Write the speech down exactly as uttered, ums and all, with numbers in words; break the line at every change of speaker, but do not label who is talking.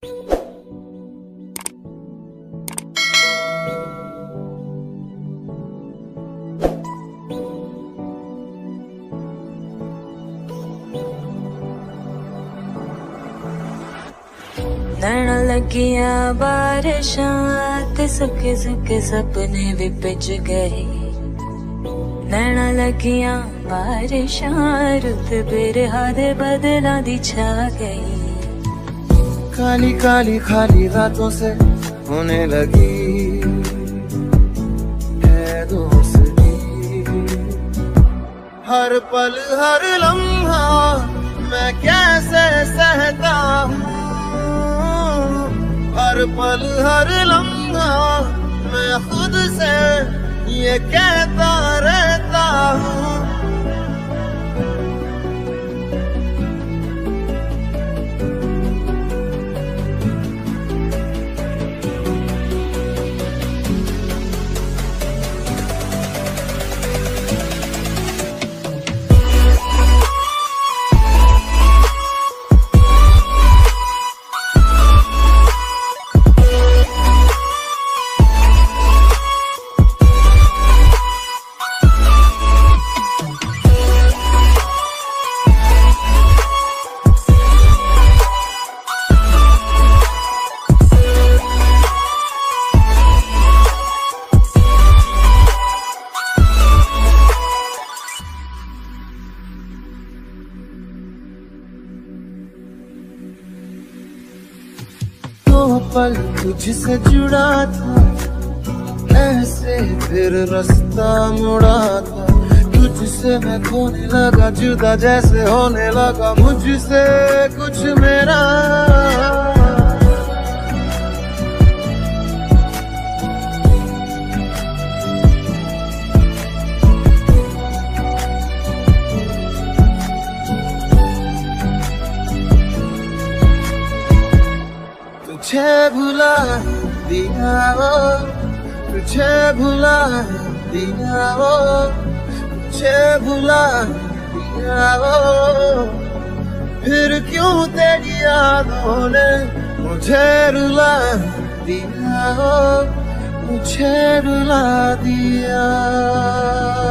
नैना लगिया बारिशां ते सुके सुके सपने भी पिज गए। नैना लगिया बारिशां रुत बिरहा दे बदलां दी छा गई।
काली काली खाली रातों से होने लगी है दोस्ती। हर पल हर लम्हा मैं कैसे सहता हूँ। हर पल हर लम्हा मैं खुद से ये कहता रहता हूँ। पल तुझसे जुड़ा था ऐसे फिर रास्ता मुड़ा था। तुझसे मैं खोने लगा जुदा जैसे होने लगा मुझसे कुछ मेरा। तुझे भुला दिया वो, तुझे भुला दिया वो, तुझे भुला दिया वो। फिर क्यों तेरी यादों ने मुझे रुला दिया वो, मुझे रुला दिया।